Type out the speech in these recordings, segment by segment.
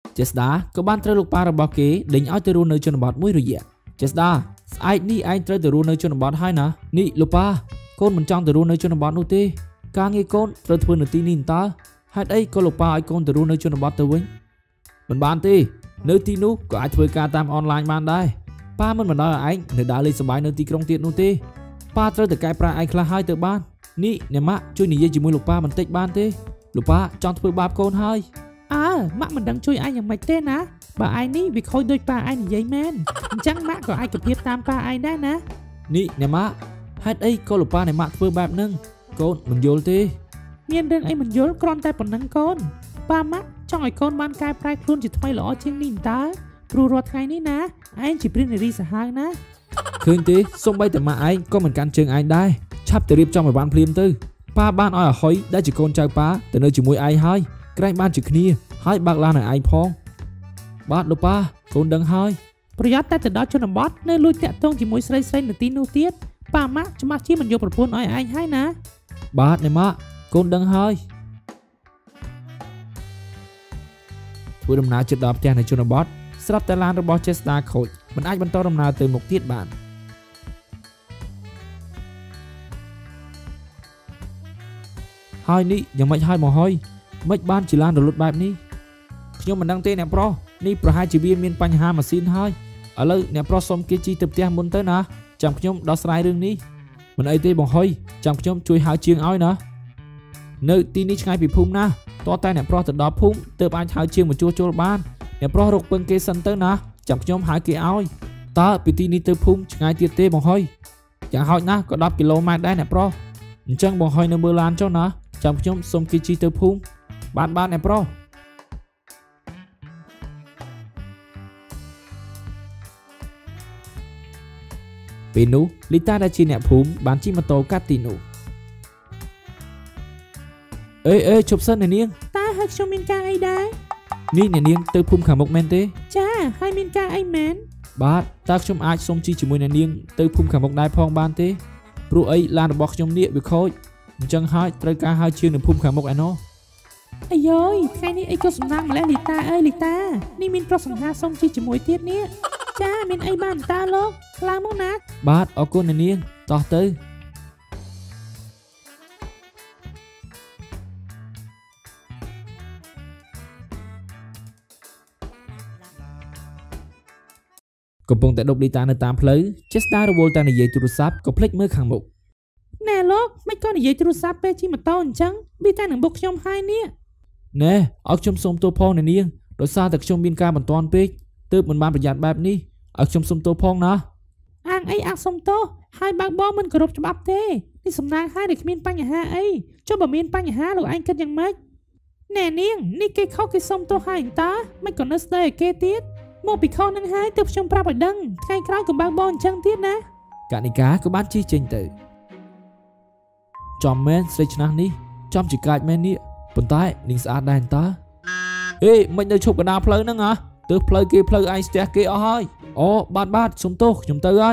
Chesda ក៏បានត្រូវលោកប៉ារបស់គេដេញឲ្យទៅរស់នៅជនបទមួយរយៈ Chesda ស្អែកនេះឯងត្រូវទៅរស់នៅជនបទហើយណានេះលោកប៉ាកូនមិនចង់ទៅរស់នៅជនបទនោះទេការងារកូនត្រូវធ្វើនៅទីនេះតើហេតុអីក៏លោកប៉ាឲ្យកូនទៅរស់នៅជនបទទៅវិញមិនបានទេនៅទីនោះក៏អាចធ្វើការតាមអនឡាញបានដែរប៉ាមិនបណ្ដោយឲ្យឯងនៅដើរលេងសប្បាយនៅទីក្រុងទៀតនោះទេប៉ាត្រូវតែកែប្រែឯងខ្លះហើយទៅបាននេះអ្នកម៉ាក់ជួយនិយាយជាមួយលោកប៉ាបន្តិចបានទេលោកប៉ាចង់ធ្វើបាបកូនហើយម៉ាក់មិនដឹងជួយឯងយ៉ាងម៉េចទេណាបើឯងនេះវាខូចដូចប៉ាឯងនិយាយមែនអញ្ចឹងម៉ាក់ក៏អាចគៀបតាមប៉ាឯងដែរណានេះអ្នកម៉ាក់ហេតុអីក៏លោកប៉ាអ្នកម៉ាក់ធ្វើបែបហ្នឹងកូនមិនយល់ទេមានរឿងអីមិនយល់គ្រាន់តែប៉ុណ្ណឹងកូនប៉ាម៉ាក់ចង់ឲ្យកូនបានកែប្រែខ្លួនជាថ្មីល្អជាងនេះតើព្រោះរាល់ថ្ងៃនេះណាឯងជាព្រាននារីសាហាវណាឃើញទេសូម្បីតែម៉ាក់ឯងក៏មិនកាន់ជើងឯងដែរឆាប់ទៅរៀបចំឲ្យបានភ្លាមទៅប៉ាបានឲ្យអហុយដែលជាកូនចៅប៉ាទៅនៅជាមួយឯងហើយក្រែងបានជាគ្នាហើយបើកឡានឲ្យឯងផងបាទលោកប៉ាកូនដឹងហើយប្រយ័ត្នតែទៅដល់ជនបទនៅលួចតាក់ទងជាមួយស្រីនៅទីនោះទៀតប៉ាម៉ាក់ច្បាស់ជាមិនយកប្រពន្ធឲ្យឯងហើយណាបាទអ្នកម៉ាក់កូនដឹងហើយធ្វើដំណើរជិតដល់ផ្ទះនៅជនបទស្រាប់តែឡានរបស់ Chesda ខូចមិនអាចបន្តដំណើរទៅមុខទៀតបានហើយនេះយ៉ាងម៉េចហើយមកហើយមិនបានជាឡានរលត់បែបនេះខ្ញុំមិនដឹងទេអ្នកប្រុសនេះប្រហែលជាវាមានបញ្ហាម៉ាស៊ីនហើយឥឡូវអ្នកប្រុសសុំគេជីទៅផ្ទះមុនទៅណាចាំខ្ញុំដោះស្រាយរឿងនេះមិនអីទេបងហុយចាំខ្ញុំជួយហៅជាងឲ្យណានៅទីនេះឆ្ងាយពីភូមិណាតោះតែអ្នកប្រុសទៅដល់ភូមិទើបអាចហៅជាងមកជួសជុលបានអ្នកប្រុសរកពឹងគេសិនទៅណាចាំខ្ញុំហៅគេឲ្យតើពីទីនេះទៅភូមិឆ្ងាយទៀតទេបងហុយយ៉ាងហោចណាស់ក៏10គីឡូម៉ែត្រដែរអ្នកប្រុសអញ្ចឹងបងហុយនៅមើលឡានចុះណាចាំខ្ញុំសុំគេជីទៅភូមិបានអ្នកប្រុសពេលនោះលីតាដែលជាអ្នកភូមិបានជិះម៉ូតូកាត់ទីនោះអេជប់សិនអ្នកនាងតើហើយខ្ញុំមានការអីដែរនេះអ្នកនាងទៅភូមិខាងមុខមែនទេចាហើយមានការអីមែនបាទតើខ្ញុំអាចសុំជីជាមួយអ្នកនាងទៅភូមិខាងមុខដែរផងបានទេព្រោះអីឡានរបស់ខ្ញុំនេះវាខូចអញ្ចឹងហើយត្រូវការហៅជាងនៅភូមិខាងមុខឯណោះអាយយថ្ងៃនេះអីក៏សំណាងម្លេះលីតាអើយលីតានេះមានប្រុសសង្ហាសុំជីជាមួយទៀតនេះចាមានអីបានតើលោកឡើងមកណាបាទអរគុណអ្នកនាងតោះទៅកំពុងតែដប់លីតានៅតាមផ្លូវ Chesda រវល់តែនិយាយទូរស័ព្ទក៏ភ្លេចមើលខាងមុខណែលោកមិនក៏និយាយទូរស័ព្ទពេលជិះម៉ូតូអញ្ចឹងវាតែនឹងបុកខ្ញុំហើយនេះណែឲ្យខ្ញុំសុំទោសផងអ្នកនាងដោយសារតែខ្ញុំមានការបន្ទាន់ពេកទើបមិនបានប្រយ័ត្នបែបនេះឲ្យខ្ញុំសុំទោសផងណាអាងអីអាងសុំទោសហើយបើបងមិនគោរពច្បាប់ទេនេះសំណាងហើយដែលគ្មានបញ្ហាអីចុះបើមានបញ្ហាលោកឯងគិតយ៉ាងម៉េចណែនាងនេះគេខុសគេសុំទោសហើយតើមិនក៏នៅស្ដីឲ្យគេទៀតមកពីខុសនឹងហើយទើបខ្ញុំប្រាប់ឲ្យដឹងថ្ងៃក្រោយក៏បើបងអញ្ចឹងទៀតណាកណិកាក៏បានជិះចេញទៅចំមែនស្រីឆ្នះនេះចំជាកាចមែននេះប៉ុន្តែនាងស្អាតដែរតើមិននៅឈប់កណ្ដាលផ្លូវហ្នឹងហ៎ទើបផ្លូវគេផ្លូវឯងស្ទះគេអស់ហើយអូបាទសុំទោសខ្ញុំទៅហើយ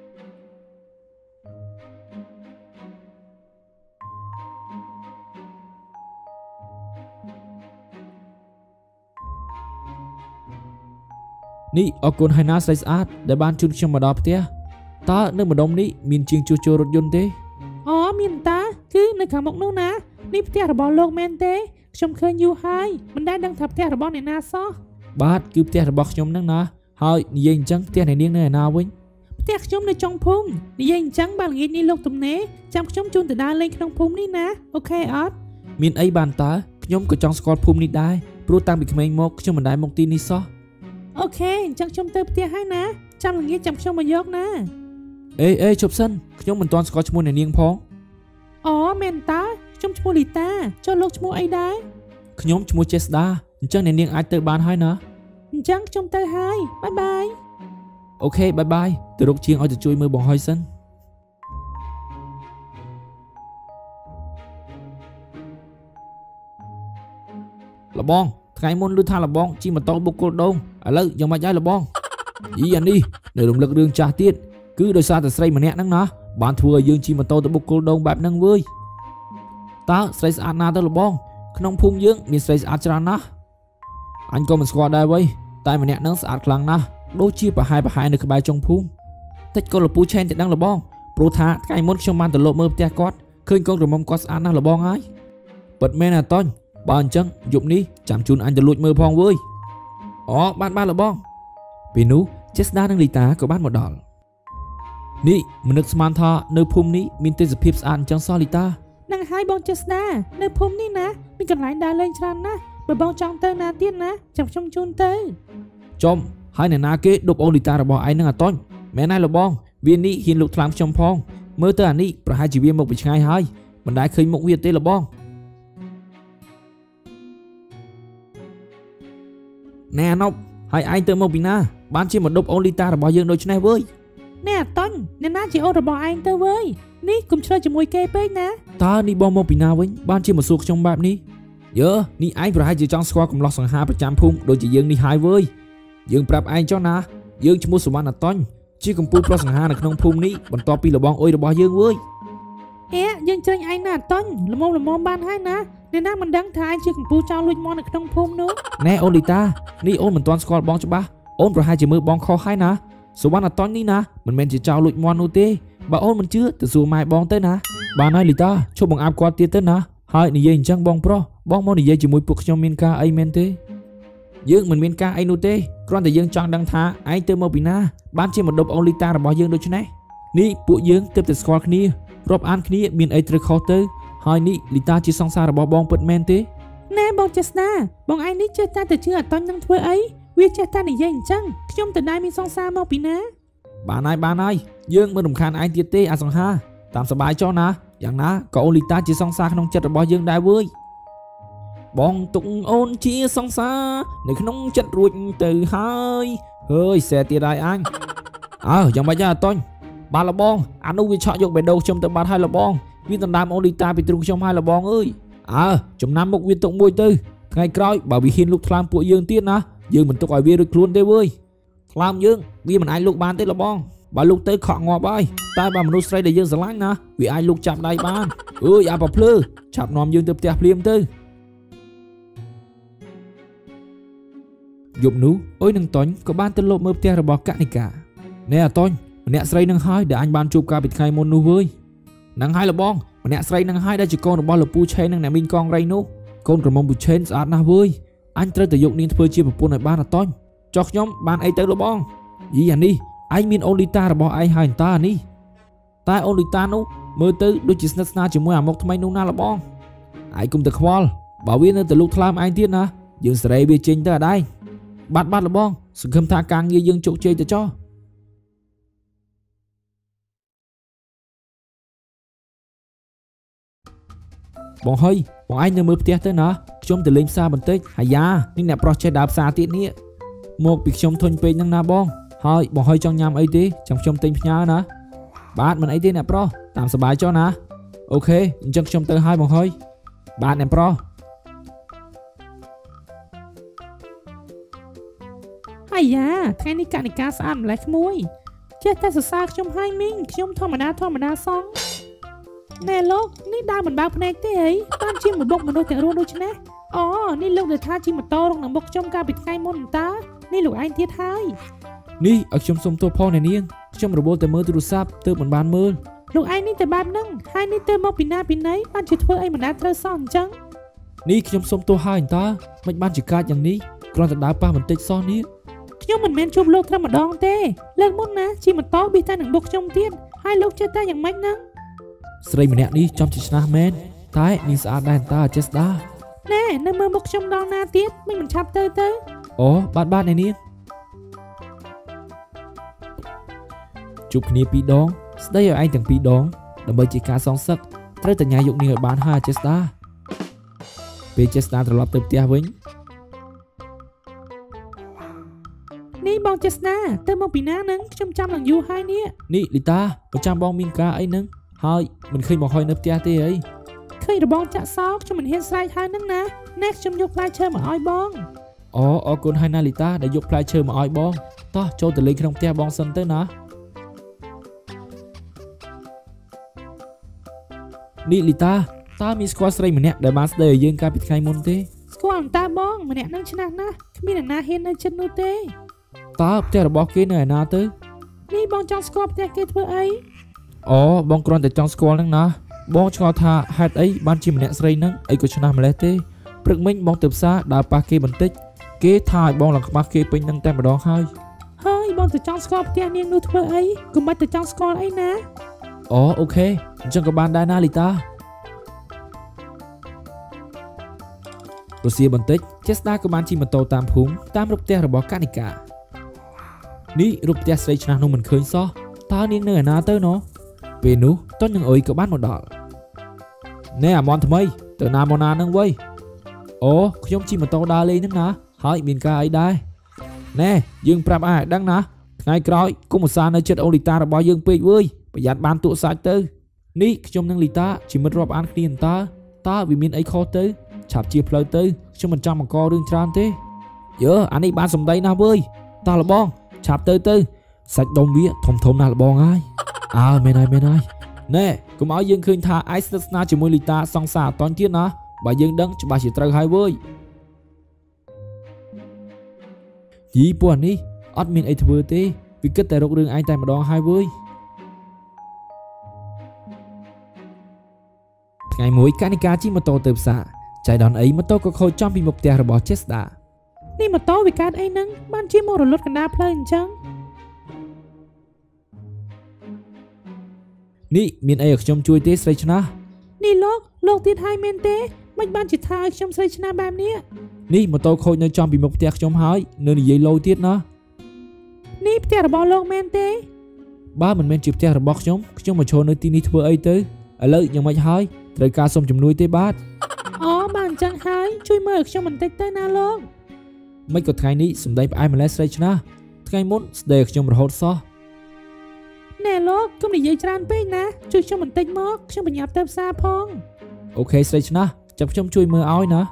នេះអរគុណហើយណាស្រីស្អាតដែលបានជូនខ្ញុំមកដល់ផ្ទះតើនៅម្ដុំនេះមានជាងជួសជុលរថយន្តទេអូមានតើគឺនៅខាងមុខនោះណានេះផ្ទះរបស់លោកមែនទេខ្ញុំឃើញយូរហើយមិនដែលដឹងថាផ្ទះរបស់អ្នកណាសោះបាទគឺផ្ទះរបស់ខ្ញុំហ្នឹងណាហើយនិយាយអញ្ចឹងផ្ទះអ្នកនាងនៅឯណាវិញផ្ទះខ្ញុំនៅចុងភូមិនិយាយអញ្ចឹងបើល្ងាចនេះលោកទំនេរចាំខ្ញុំជូនទៅដើរលេងក្នុងភូមិនេះណាអូខេអត់មានអីបានតើខ្ញុំក៏ចង់ស្គាល់ភូមិនេះដែរព្រោះតាំងពីក្មេងមកខ្ញុំមិនដែលមកទីនេះសោះអូខេអញ្ចឹងខ្ញុំទៅផ្ទះហើយណាចាំល្ងាចចាំខ្ញុំមកយកណាជប់សិនខ្ញុំមិនទាន់ស្គាល់ឈ្មោះអ្នកនាងផងអូមែនតើខ្ញុំឈ្មោះលីតាចុះលោកឈ្មោះអីដែរខ្ញុំឈ្មោះ Chesda អញ្ចឹងអ្នកនាងអាចទៅបានហើយណាអញ្ចឹងខ្ញុំទៅហើយបាយអូខេបាយទៅរកជាងឲ្យទៅជួយមើលបងហុយសិនលបងថ្ងៃមុនឮថាលបងជិះម៉ូតូបុកគោលដងឥឡូវយ៉ាងម៉េចហើយលបងអានេះនៅរំលឹករឿងចាស់ទៀតគឺដោយសារតែស្រីម្នាក់ហ្នឹងណាបានធ្វើឲ្យយើងជិះម៉ូតូទៅបុកគោលដងបែបហ្នឹងវើយតើស្រីស្អាតណាទៅលបងក្នុងភូមិយើងមានស្រីស្អាតច្រើនណាស់ anh có mình squad đây với tại mình nè nâng sạt khăng na đôi chia bà hai được bài trong phum thích con là pu chen thì đang là bong pro tha cái mốt trong man từ lộ mơ tia quát khơi con rồi mong quát sạt đang là bong ấy bật men là ton bàn chân dụng đi chạm chun anh từ lụi mơ phong với ban là bong Pinu Chesda đang lì tá của ban một đòn ní mình được smart tha nơi phum ní mình tên là Pips an trong solita năng hai bong Chesda nơi phum ní ná mình cần lại đá lên tràn ná bởi bong trong tơ ná tiên ná chọc trong chun tơ chom hai này na kế đục olita là bong ai năng à ton mẹ này là bong viên ní hiền lục làm trong phong mơ tơ ní và hai chỉ viên một bị ngay hai mình đã khơi một viên tên là bong nè nóc hai anh tới một pina ban chỉ một đốp olita là bao nhiêu đôi chân này với nè ton nè ná chỉ ô là bong anh tơ với ní cùng chơi chỉ mùi kê bê ná ta ní bong một pina với ban chỉ một suộc trong bạp ní nhớ ní anh và hai chỉ trong squad cùng lọt sang hai trăm phun đôi chỉ dương ní hai với dương prap anh cho na dương chỉ mua số ban là ton chỉ cùng pu plus sang hai là không phun ní bọn to pi là bong ôi là bao dương với dương chơi anh nè ton là mồm ban hai ná nè ná mình đăng thái chỉ cùng pu trao lui mòn là không phun nữa nè olita ní ôn mình toàn squad bong cho ba ôn và hai chỉ mơ bong kho hai ná số ban là ton ní ná mình chỉ trao lui mòn ot bà ôn mình chưa từ số mai bong tới ná bà nói lita cho bằng áp qua tiết tới ná hai ní dây chẳng bong pro bong món ní dây chỉ mùi buộc trong miền ca ai men thế dương mình miền ca ai nô tê còn tại dương chọn đăng thá ai tới mơ pina ban chỉ một đốp olita là bao dương đôi chân này ní bộ dương tiếp từ squad kia rộp an kia miền ai từ khó tới hai ní lita chỉ song xa là bao bong bật men thế nè bong Chesda bong ai ní chơi ta từ chưa ton năng thưa ấyวิเจตาในยังจังខ្ញុំទៅได้មានសង្សារមកពីណាបានហើយយើងមិនរំខានឯងទៀតទេអាសង្ហាតាមសប្បាយចុះណាយ៉ាងណាក៏អូលីតាជាសង្សារក្នុងចិត្តរបស់យើងដែរវើយបងទុកអូនជាសង្សារនៅក្នុងចិត្តរួចទៅហើយហើយសែទៀតហើយអញយ៉ាងម៉េចអាតុញបាទលបងអានោះវាឆក់យកបេះដូងខ្ញុំទៅបាត់ហើយលបងវាដណ្ដើមអូលីតាពីទ្រូងខ្ញុំហើយលបងអើយចំណាំមុខវាទុកមួយទៅថ្ងៃក្រោយបើវាហ៊ានលុកថ្លើមពួកយើងទៀតណាយើងមិនទុកឲ្យវារួចខ្លួនទេវើយថ្លើមយើងវាមិនអាចលុកបានទេលបងបើលុកទៅខកងាប់ហើយតែបើមនុស្សស្រីដែលយើងស្រឡាញ់ណាវាអាចលុកចាប់ដៃបានអើយអាប្រភ្លឺឆាប់នាំយើងទៅផ្ទះភ្លាមទៅយប់នោះអុយនឹងតុញក៏បានទៅលបមើលផ្ទះរបស់កនិកាណែអាតុញម្នាក់ស្រីនឹងហើយដែលអញបានជួបកាលពីថ្ងៃមុននោះវើយនឹងហើយលបងម្នាក់ស្រីនឹងហើយដែលជាកូនរបស់លោកពូឆេននិងអ្នកមីងកងរៃនោះកូនក្រមុំពូឆេនស្អាតណាស់វើយអញត្រូវតែយកនាងធ្វើជាប្រពន្ធឲ្យបានអត់តន់ចុះខ្ញុំបានអីទៅលបងយីអានេះឯងមានអូលីតារបស់ឯងហើយតានេះតែអូលីតានោះមើលទៅដូចជាស្និទ្ធស្នាលជាមួយអាមុខថ្មីនោះណាលបងឯងគុំតែខ្វល់បើវានៅតែលូកថ្លើមឯងទៀតណាយើងសេរីវាចេញទៅអត់ដែរបាត់លបងសង្ឃឹមថាការងារយើងជោគជ័យទៅចុះបងហើយបងឯងនៅមើលផ្ទះទៅណាខ្ញុំទៅលេងផ្សារបន្តិចអាយ៉ានេះអ្នកប្រុសចេះដើរផ្សារទៀតនេះមកពីខ្ញុំធុញពេកហ្នឹងណាបងហើយបងហើយចង់ញ៉ាំអីទេចាំខ្ញុំទិញផ្ញើណាបាទមិនអីទេអ្នកប្រុសតាមសប្បាយចុះណាអូខេអញ្ចឹងខ្ញុំទៅហើយបងហើយបាទអ្នកប្រុសអាយ៉ាថ្ងៃនេះកនិកាស្អាតម្លេះក្មួយចេះតែសរសើរខ្ញុំហើយមីងខ្ញុំធម្មតាសងណែលោកនេះដើរមិនបើកភ្នែកទេហីបានជាមកបុកមនុស្សទាំងរស់ដូចនេះនេះលោកដែលថាជិះម៉ូតូរកនឹងបុកខ្ញុំកាលពីថ្ងៃមុនតើនេះលោកឯងទៀតហើយនេះឲ្យខ្ញុំសុំទោសផងអ្នកនាងខ្ញុំរវល់តែមើលទូរស័ព្ទទើបមិនបានមើលលោកឯងនេះតែបែបហ្នឹងហើយនេះទៅមកពីណាពីណីបានជាធ្វើអីមិនដែលត្រូវសោះអញ្ចឹងនេះខ្ញុំសុំទោសហើយតើមិនបានជាកាចយ៉ាងនេះគ្រាន់តែដើរប៉ះបន្តិចសោះនេះខ្ញុំមិនមែនជួបលោកត្រឹមម្ដងទេលើកមុនណាជិះម៉ូតូប៊ីតែនឹងបុកខ្ញុំទៀតហើយលោកចេះតែយ៉ាងម៉េចហ្នឹងស្រីម្នាក់នេះចំជាឆ្នះមែនតែនាងស្អាតដែរតាចេះស្ដាណែនៅមើលមុខខ្ញុំដល់ណាទៀតមិនឆាប់ទៅអូបាទអ្នកនាងជួបគ្នា2ដងស្ដីឲ្យឯងទាំង2ដងដើម្បីជាការសងសឹកត្រូវតែញ៉ាយយកនាងឲ្យបានហើយចេះស្ដាពេលចេះស្ដាត្រឡប់ទៅផ្ទះវិញនេះបងចេះស្ដាទៅមកពីណាហ្នឹងខ្ញុំចាំនឹងយូរហើយនេះលីតាប្រចាំបងមានការអីហ្នឹងហើយមិនឃើញមកហុយនៅផ្ទះទេអីឃើញរបងចាក់សោកខ្ញុំមិនហ៊ានស្រែកហើយហ្នឹងណាណែខ្ញុំយកផ្លែឈើមកឲ្យបងអរគុណហើយណាលីតាដែលយកផ្លែឈើមកឲ្យបងតោះចូលទៅលេងក្នុងផ្ទះបងសិនទៅណានេះលីតាតើមានស្គាល់ស្រីម្នាក់ដែលបានស្ដីឲ្យយើងកាលពីថ្ងៃមុនទេស្គាល់តាបងម្នាក់នឹងឆ្នះណាស់គ្មានអ្នកណាហ៊ាននៅចិត្តនោះទេតើផ្ទះរបស់គេនៅឯណាទៅនេះបងចង់ស្គាល់ផ្ទះគេធ្វើអីអូបងគ្រាន់តែចង់ស្គាល់ហ្នឹងណាបងឆ្ងល់ថាហេតុអីបានជាម្នាក់ស្រីហ្នឹងអីក៏ឆ្នះម្លេះទេព្រឹកមិញបងទៅផ្សារដើរប៉ះគេបន្តិចគេថាឲ្យបងឡើងខ្មាស់គេពេញហ្នឹងតែម្ដងហើយហើយបងទៅចង់ស្គាល់ផ្ទះនាងនោះធ្វើអីកុំបាច់ទៅចង់ស្គាល់អីណាអូអូខេអញ្ចឹងក៏បានដែរណាលីតារុស្ស៊ីបន្តិចចេស្តាក៏បានជិះម៉ូតូតាមភូមិតាមរូបផ្ទះរបស់កានិកានេះរូបផ្ទះស្រីឆ្នះនោះមិនឃើញសោះតើនាងនៅឯណាទៅណោះពេលនោះតុននឹងអុយក៏បានមកដល់ណែអាមន់ថ្មីទៅណាមកណានឹងវៃអូខ្ញុំជិះម៉ូតូដើរលេងហ្នឹងណាហើយមានការអីដែរណែយើងប្រាប់ឲ្យដឹងណាថ្ងៃក្រោយគុំឧស្សាហ៍នៅចិត្តអូលីតារបស់យើងពេកវើយប្រយ័ត្នបានទូសាច់ទៅនេះខ្ញុំនិងលីតាជាមិត្តរាប់អានគ្នាតើវាមានអីខុសទៅឆាប់ជាផ្លូវទៅខ្ញុំមិនចង់បង្ករឿងច្រើនទេយើអានេះបានសម្ដីណាស់វើយតើលបងឆាប់ទៅសាច់ដុំវាធំណាស់លបងហើយអើមែនហើយណែកុំឲ្យយើងឃើញថាឯងស្និទ្ធស្នាលជាមួយលីតាសង្សារអត់តទៀតណាបើយើងដឹងច្បាស់ជាត្រូវហើយវើយយីពួកនេះអត់មានអីធ្វើទេវាគិតតែរករឿងឯងតែម្ដងហើយវើយថ្ងៃមួយកានិកាជិះម៉ូតូទៅផ្សារចៃដន្យអីម៉ូតូក៏ខូចចំពីមុខផ្ទះរបស់ចេស្តានេះម៉ូតូវាកើតអីហ្នឹងបានជាមករលត់កណ្ដាលផ្លូវអញ្ចឹងនេះមានអីឲ្យខ្ញុំជួយទេស្រីឆ្នះនេះលោកទៀតហើយមែនទេមិនបានជាថាឲ្យខ្ញុំស្រីឆ្នះបែបនេះនេះម៉ូតូខូចនៅចំពីមុខផ្ទះខ្ញុំហើយនៅនិយាយលោទៀតណានេះផ្ទះរបស់លោកមែនទេបើមិនមែនជាផ្ទះរបស់ខ្ញុំមកឈរនៅទីនេះធ្វើអីទៅឥឡូវយ៉ាងម៉េចហើយត្រូវការសុំជំនួយទេបាទអូបានអញ្ចឹងហើយជួយមើលខ្ញុំបន្តិចទៅណាលោកមិនក៏ថ្ងៃនេះសម្ដីផ្អែម្លេះស្រីឆ្នះថ្ងៃមុនស្ដីខ្ញុំរហូតសោះណែលោកកុំនិយាយច្រើនពេកណាជួយខ្ញុំបន្តិចមកខ្ញុំបញ្ញាប់ទៅផ្សារផងអូខេស្រីឆ្នះចាំខ្ញុំជួយមើលឲ្យណា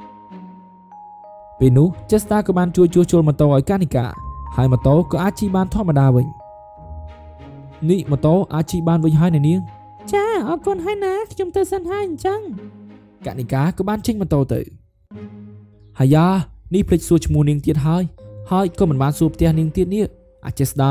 ពេលនោះចេស្តាក៏បានជួយជួសជុលម៉ូតូឲ្យកានិកាហើយម៉ូតូក៏អាចជិះបានធម្មតាវិញនេះម៉ូតូអាចជិះបានវិញហើយនាងចាអរគុណហើយណាខ្ញុំទៅសិនហើយអញ្ចឹងកានិកាក៏បានចេញម៉ូតូទៅហើយយ៉ានេះភ្លេចសួរឈ្មោះនាងទៀតហើយក៏មិនបានសួរផ្ទះនាងទៀតនេះអាចេស្តា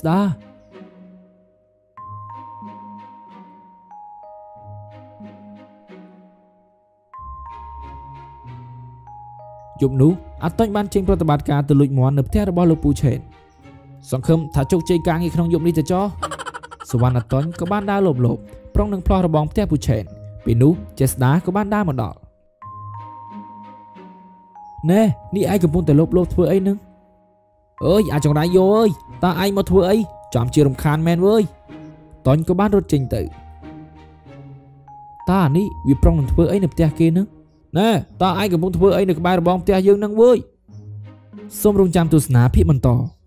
យប់នោះអាតុញបានចេញប្រតិបត្តិការទៅលួចមាន់នៅផ្ទះរបស់លោកពូឆេនសង្ឃឹមថាជោគជ័យការងារក្នុងយប់នេះទៅចោះសវណ្ណអាតុញក៏បានដើរលបប្រុងនឹងផ្លោះរបងផ្ទះពូឆេនពេលនោះចេស្តាក៏បានដើរមកដល់ណែនេះឯងកំពុងតែលបធ្វើអីនឹងអើយអាចង្រៃយោអើយតើឯងមកធ្វើអីចាំជារំខានមែនវើយតុញក៏បានរត់ចេញទៅតើនេះវាប្រុងនឹងធ្វើអីនៅផ្ទះគេនឹងណែតើឯងកំពុងធ្វើអីនៅក្បែររបងផ្ទះយើងនឹងវើយសូមរងចាំទស្សនាភាពបន្ត